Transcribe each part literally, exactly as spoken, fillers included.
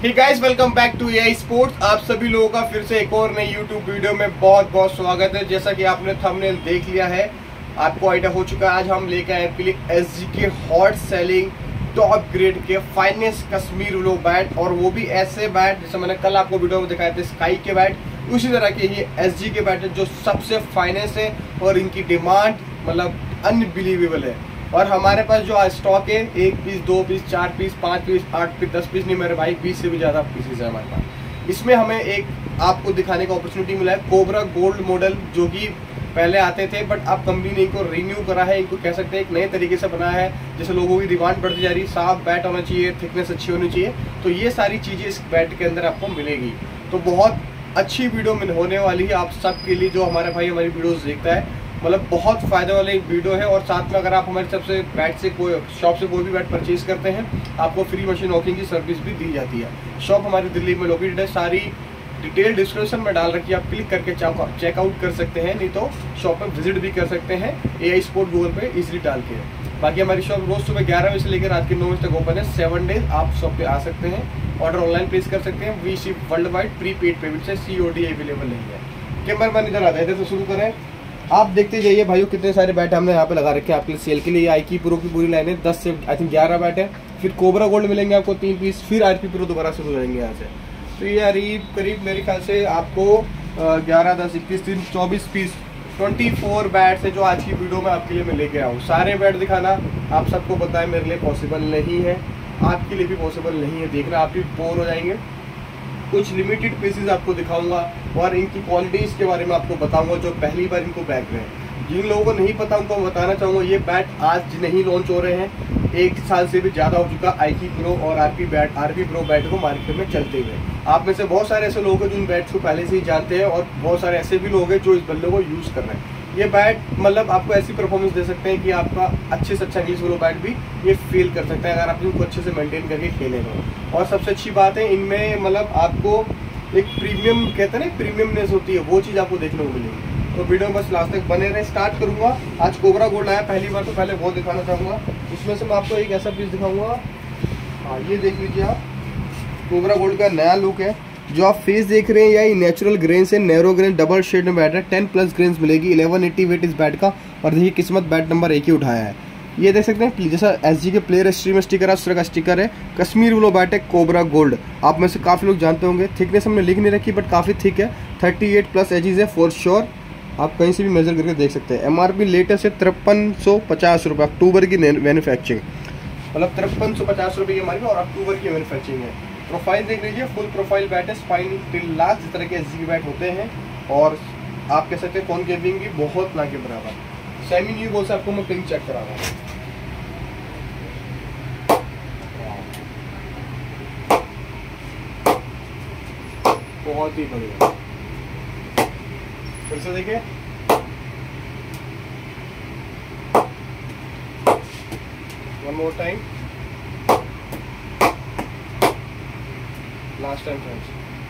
Hey guys, welcome back to AI sports. आप सभी लोगों का फिर से एक और नई यूट्यूब वीडियो में बहुत बहुत स्वागत है। जैसा कि आपने थंबनेल देख लिया है, आपको आइडिया हो चुका है। आज हम लेकर आए आपके लिए एसजी के हॉट सेलिंग टॉप ग्रेड के फाइनेस्ट कश्मीर उलो बैट, और वो भी ऐसे बैट जैसे मैंने कल आपको वीडियो में दिखाए थे स्काई के बैट, उसी तरह के ये एसजी के बैट है जो सबसे फाइनेस्ट है और इनकी डिमांड मतलब अनबिलीवेबल है। और हमारे पास जो आज स्टॉक है, एक पीस, दो पीस, चार पीस, पाँच पीस, आठ पीस, दस पीस नहीं मेरे भाई, बीस से भी ज़्यादा पीसेस है हमारे पास। इसमें हमें एक आपको दिखाने का अपॉर्चुनिटी मिला है कोबरा गोल्ड मॉडल, जो कि पहले आते थे बट अब कंपनी ने इनको रिन्यू करा है, इनको कह सकते हैं एक नए तरीके से बनाया है। जैसे लोगों की डिमांड बढ़ती जा रही है, साफ बैट होना चाहिए, थिकनेस अच्छी होनी चाहिए, तो ये सारी चीज़ें इस बैट के अंदर आपको मिलेगी। तो बहुत अच्छी वीडियो में होने वाली है आप सबके लिए, जो हमारे भाई हमारी वीडियोस देखता है, मतलब बहुत फायदे वाली वीडियो है। और साथ में अगर आप हमारी सबसे बैट से कोई शॉप से कोई भी बैट परचेज करते हैं, आपको फ्री मशीन वॉकिंग की सर्विस भी दी जाती है। शॉप हमारी दिल्ली में लोकेटेड है, सारी डिटेल डिस्क्रिप्शन में डाल रखी है, आप क्लिक करके चेकआउट कर सकते हैं, नहीं तो शॉप पर विजिट भी कर सकते हैं एआई स्पोर्ट गूगल पे इजीली डाल के। बाकी हमारी शॉप रोज सुबह ग्यारह बजे से लेकर रात के नौ बजे तक ओपन है, सेवन डेज आप शॉप पे आ सकते हैं, ऑर्डर ऑनलाइन प्लेस कर सकते हैं। We ship world wide, prepaid payment से, सीओडी अवेलेबल नहीं है। कैमरा मैन इधर आ जाए, इधर से शुरू करें। आप देखते जाइए भाइयों, कितने सारे बैट हमने यहाँ पे लगा रखे हैं आपके लिए सेल के लिए। आईकी प्रो की पूरी लाइन है, दस से आई थिंक ग्यारह बैट है। फिर कोबरा गोल्ड मिलेंगे आपको तीन पीस, फिर आरपी प्रो दोबारा शुरू हो जाएंगे यहाँ से। तो ये करीब करीब मेरे ख्याल से आपको ग्यारह, दस, इक्कीस, तीन, चौबीस पीस, चौबीस बैट्स है जो आज की वीडियो में आपके लिए मैं लेके आऊँ। सारे बैट दिखाना आप सबको पता है मेरे लिए पॉसिबल नहीं है, आपके लिए भी पॉसिबल नहीं है, देखना आप भी बोर हो जाएंगे। कुछ लिमिटेड पीसेस आपको दिखाऊंगा और इनकी क्वालिटीज़ के बारे में आपको बताऊंगा जो पहली बार इनको बैट रहे हैं। जिन लोगों को नहीं पता उनको बताना चाहूँगा, ये बैट आज नहीं लॉन्च हो रहे हैं, एक साल से भी ज़्यादा हो चुका आईकी प्रो और RP bat RP pro bat को मार्केट में चलते हुए। आप में से बहुत सारे ऐसे लोग हैं जो इन बैट्स को पहले से ही जानते हैं, और बहुत सारे ऐसे भी लोग हैं जो इस बल्ले को यूज़ कर रहे हैं। ये बैट मतलब आपको ऐसी परफॉर्मेंस दे सकते हैं कि आपका अच्छे से अच्छा इंग्लिश वाला बैट भी ये फील कर सकता है अगर आप इनको अच्छे से मेंटेन करके खेलें तो। और सबसे अच्छी बात है इनमें, मतलब आपको एक प्रीमियम कहते हैं ना, प्रीमियमनेस होती है, वो चीज़ आपको देखने को मिलेगी। तो वीडियो में बस लास्ट तक बने रहे। स्टार्ट करूँगा, आज कोबरा गोल्ड आया पहली बार, तो पहले वो दिखाना चाहूँगा। इसमें से मैं आपको एक ऐसा पीस दिखाऊँगा, हाँ ये देख लीजिए आप, कोबरा गोल्ड का नया लुक है। जो आप फेस देख रहे हैं या नेचुरल ग्रेन से नैरो ग्रेन डबल शेड में बैट है, टेन प्लस ग्रेन्स मिलेगी, इलेवन एट्टी वेट इस बैट का। और देखिए किस्मत बैट नंबर एक ही उठाया है, ये देख सकते हैं जैसा एसजी के प्लेयर हिस्ट्री में स्टिकर है उस तरह का स्टिकर है। कश्मीर उलो बैट है कोबरा गोल्ड, आप में से काफ़ी लोग जानते होंगे। थिकनेस हमने लिख नहीं रखी बट काफ़ी थिक है, थर्टी एट प्लस एजीज है फॉर श्योर, आप कहीं से भी मेजर करके देख सकते हैं। एमआरपी लेटेस्ट है तिरपन सौ पचास रुपये, अक्टूबर की मैन्युफैक्चरिंग, मतलब तिरपन सौ पचास रुपये की एमआरपी और अक्टूबर की मैन्युफैक्चरिंग है। प्रोफाइल देख लीजिए, फुल प्रोफाइल बैट है, स्पाइन टिल लास्ट जिस तरह के एसजी के बैट होते हैं, और आप कह सकते हैं कौन केविंग भी बहुत ना के बराबर। सेमी न्यू बॉल से आपको मैं पिंक चेक करा रहा हूँ, बहुत ही बढ़िया। फिर से देखिए, one more time, last time friends.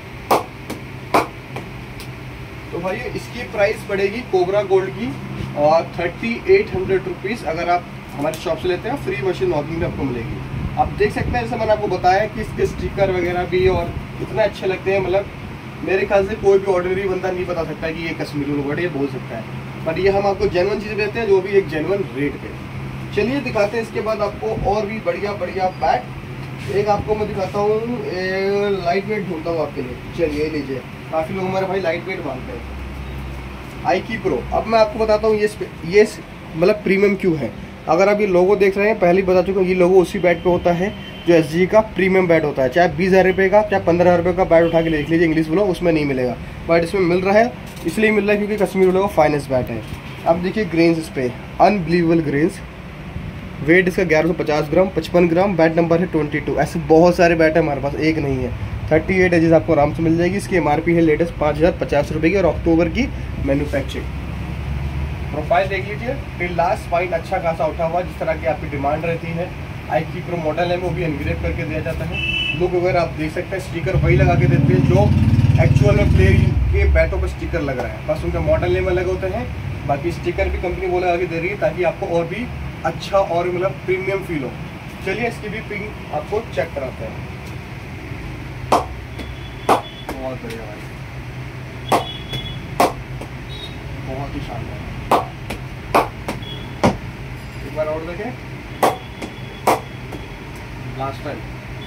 तो भाई इसकी प्राइस पड़ेगी कोबरा गोल्ड की और थर्टी एट हंड्रेड रुपीज़। अगर आप हमारे शॉप से लेते हैं, फ्री मशीन वॉकिंग में आपको मिलेगी। आप देख सकते हैं जैसे मैंने आपको बताया कि इसके स्टिकर वगैरह भी और इतना अच्छे लगते हैं, मतलब मेरे ख्याल से कोई भी ऑर्डिनरी बंदा नहीं बता सकता है कि ये कश्मीरी उलो बैट, ये बोल सकता है। बट ये हम आपको जेन्युइन चीज़ें देते हैं, जो भी एक जेन्युइन रेट पे। चलिए दिखाते हैं इसके बाद आपको और भी बढ़िया बढ़िया बैट। एक आपको मैं दिखाता हूँ, लाइट वेट ढूंढता हूँ आपके लिए। चलिए लीजिए, काफ़ी लोग हमारे भाई लाइट वेट मांगते हैं। आईकी प्रो, अब मैं आपको बताता हूँ ये ये मतलब प्रीमियम क्यों है। अगर आप ये लोगो देख रहे हैं, पहले ही बता चुका हूँ, ये लोगो उसी बैट पे होता है जो एसजी का प्रीमियम बैट होता है। चाहे बीस हज़ार रुपये का, चाहे पंद्रह हज़ार रुपये का बैट उठा के देख लीजिए, इंग्लिश बोलो उसमें नहीं मिलेगा, बट इसमें मिल रहा है। इसलिए मिल रहा है क्योंकि कश्मीर उलो का फाइनेस्ट बैट है। अब देखिए ग्रेन्स इस पर, अनबिलीवेबल ग्रेन्स। वेट इसका ग्यारह सौ पचास ग्राम, पचपन ग्राम, बैट नंबर है ट्वेंटी टू। ऐसे बहुत सारे बैट है हमारे पास, एक नहीं है। थर्टी एट एजेस आपको आराम से मिल जाएगी। इसकी एमआरपी है लेटेस्ट पाँच हज़ार पचास रुपये की और अक्टूबर की मैन्युफैक्चरिंग। प्रोफाइल देख लीजिए, टिल लास्ट स्पाइन अच्छा खासा उठा हुआ, जिस तरह की आपकी डिमांड रहती है। आईकी प्रो मॉडल है, वो भी एनग्रेव करके दिया जाता है। लुक वगैरह आप देख सकते हैं, स्टिकर वही लगा के देते हैं जो एक्चुअल में प्लेयर के बैटों पर स्टिकर लग रहा है, बस उनके मॉडल नेम अलग होते हैं। बाकी स्टिकर भी कंपनी वो लगा के दे रही है ताकि आपको और भी अच्छा और मतलब प्रीमियम फील हो। चलिए इसकी भी पिंग आपको चेक कराते हैं। बहुत बढ़िया भाई, बहुत ही शानदार। एक बार और देखें, लास्ट टाइम।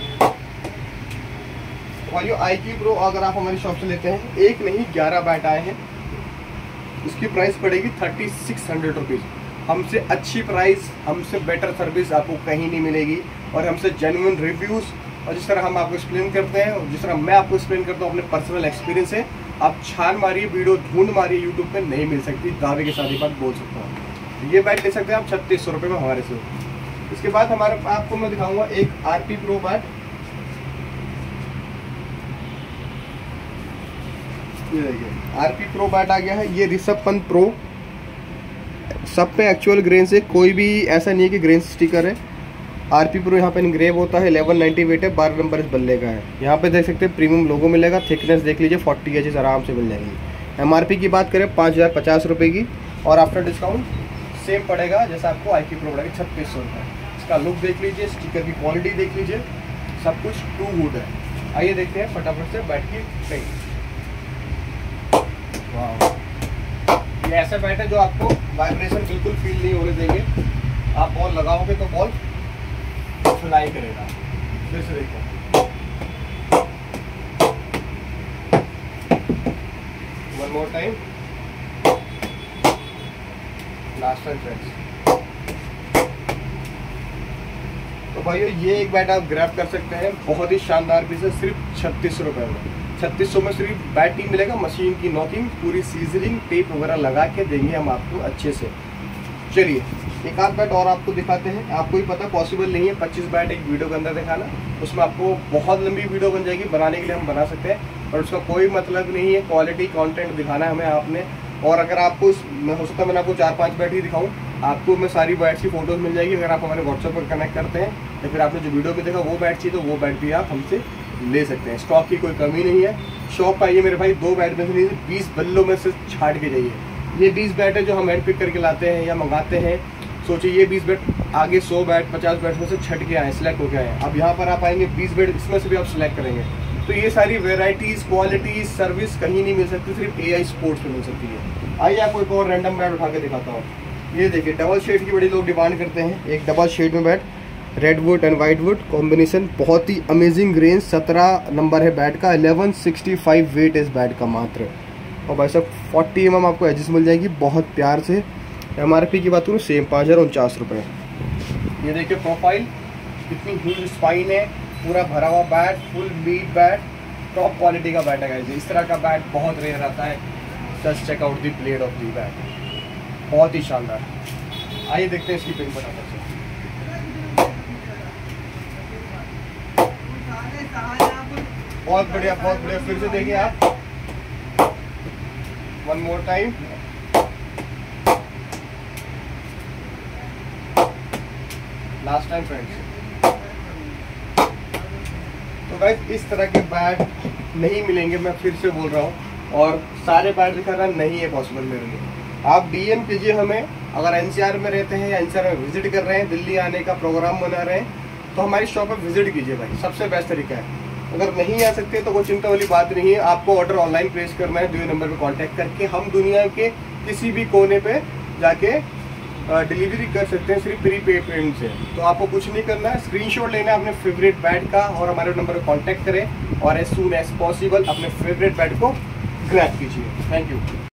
भाइयों आई क्यू प्रो अगर आप हमारी शॉप से लेते हैं, एक नहीं ग्यारह बैट आए हैं, इसकी प्राइस पड़ेगी थर्टी सिक्स हंड्रेड रुपीज़। हमसे अच्छी प्राइस, हमसे बेटर सर्विस आपको कहीं नहीं मिलेगी, और हमसे जेन्युइन रिव्यूज़, और जिस तरह हम आपको एक्सप्लेन करते हैं और जिस तरह मैं आपको एक्सप्लेन करता हूँ अपने पर्सनल एक्सपीरियंस है, आप छान मारिए, वीडियो ढूंढ मारिए, यूट्यूब पे नहीं मिल सकती, दावे के साथ ही बात बोल सकता हूँ। ये बैट ले सकते हैं आप छत्तीस सौ रुपये में हमारे से। इसके बाद हमारे आपको मैं दिखाऊंगा एक आरपी प्रो बैट। ये देखिए आरपी प्रो बैट आ गया है। ये ऋषभ पंत प्रो, सब पे एक्चुअल ग्रेन से, कोई भी ऐसा नहीं है कि ग्रेन स्टिकर है। आरपी प्रो यहाँ पे इनग्रेव होता है, इलेवन नाइन्टी वेट है, बारह नंबर इस बल्ले का है। यहाँ पे देख सकते हैं प्रीमियम लोगो मिलेगा, थिकनेस देख लीजिए फोर्टी एच आराम से मिल जाएगी। एमआरपी की बात करें पाँच हज़ार पचास रुपये की, और आफ्टर डिस्काउंट सेम पड़ेगा जैसा आपको आरपी प्रो पड़ेगा छत्तीस सौ रुपये। इसका लुक देख लीजिए, स्टिकर की क्वालिटी देख लीजिए, सब कुछ टू गुड है। आइए देखते हैं फटाफट से बैट की पेंट। ये ऐसा बैट है जो आपको वाइब्रेशन बिल्कुल फील नहीं होने देंगे। आप बॉल लगाओगे तो बॉल फ्लाई करेगा। फिर से देखो, one more time, last time friends. तो भाइयों ये एक बैट आप ग्रैब कर सकते हैं, बहुत ही शानदार पीस है, सिर्फ छत्तीस रुपए में। छत्तीस सौ में सिर्फ बैट नहीं मिलेगा, मशीन की नॉकिंग, पूरी सीजनिंग, टेप वगैरह लगा के देंगे हम आपको अच्छे से। चलिए एक आध बैट और आपको दिखाते हैं। आपको ही पता पॉसिबल नहीं है पच्चीस बैट एक वीडियो के अंदर दिखाना, उसमें आपको बहुत लंबी वीडियो बन जाएगी। बनाने के लिए हम बना सकते हैं, पर उसका कोई मतलब नहीं है, क्वालिटी कंटेंट दिखाना है हमें आपने। और अगर आपको हो सकता है मैंने आपको चार पांच बैट ही दिखाऊं, आपको मैं सारी बैट्स की फोटोज मिल जाएगी अगर आप हमारे व्हाट्सएप पर कनेक्ट करते हैं, या फिर आपने जो वीडियो में देखा वो बैट चाहिए तो वो बैट भी आप हमसे ले सकते हैं। स्टॉक की कोई कमी नहीं है। शॉप आइए मेरे भाई, दो बैट में से नहीं बीस बल्लों में से छाट के जाइए। ये बीस बैट है जो हम हैंड पिक करके लाते हैं या मंगाते हैं। सोचिए ये बीस बैट आगे सौ बैट पचास बैट में से छट के आए, सिलेक्ट होके आए। अब यहाँ पर आप आएंगे बीस बैट, इसमें से भी आप सिलेक्ट करेंगे। तो ये सारी वेराइटीज, क्वालिटी, सर्विस कहीं नहीं मिल सकती, सिर्फ एआई स्पोर्ट्स में मिल सकती है। आइए आपको एक और रैंडम बैट उठा के दिखाता हूँ। ये देखिए डबल शेड की बड़ी लोग डिमांड करते हैं, एक डबल शेड में bat, red wood and white wood combination, बहुत ही अमेजिंग रेंज, सत्रह नंबर है बैट का, इलेवन सिक्सटी फाइव वेट है इस बैट का मात्र। और भाई साहब फोर्टी एम एम आपको एडजस्ट मिल जाएगी बहुत प्यार से। एमआरपी की बात करूँ सेम पाँच हज़ार उनचास रुपये। ये देखिए प्रोफाइल कितनी ह्यूज स्पाइन है, पूरा भरा हुआ bat, full meat bat, top quality का बैट है गाइस। इस तरह का बैट बहुत रेयर आता है। Just check out the blade of the bat, बहुत ही शानदार। आइए देखते हैं इसकी पिन फटाफट से। बहुत बढ़िया, बहुत बढ़िया। फिर से देखिए आप, one more time. Last time friends. तो गाइस इस तरह के बैट नहीं मिलेंगे, मैं फिर से बोल रहा हूँ, और सारे बैट दिखाना नहीं है पॉसिबल मेरे लिए। आप डीएम कीजिए हमें, अगर एनसीआर में रहते हैं या एनसीआर में विजिट कर रहे हैं, दिल्ली आने का प्रोग्राम बना रहे हैं, तो हमारी शॉप पर विजिट कीजिए भाई, सबसे बेस्ट तरीका है। अगर नहीं आ सकते तो कोई चिंता वाली बात नहीं है। आपको ऑर्डर ऑनलाइन प्लेस करना है, दो नंबर पे कांटेक्ट करके हम दुनिया के किसी भी कोने पे जाके डिलीवरी कर सकते हैं सिर्फ प्री पेमेंट से। तो आपको कुछ नहीं करना है, स्क्रीनशॉट लेना है अपने फेवरेट बैट का और हमारे नंबर पर कांटेक्ट करें, और एज सून एज पॉसिबल अपने फेवरेट बैट को ग्रैब कीजिए। Thank you.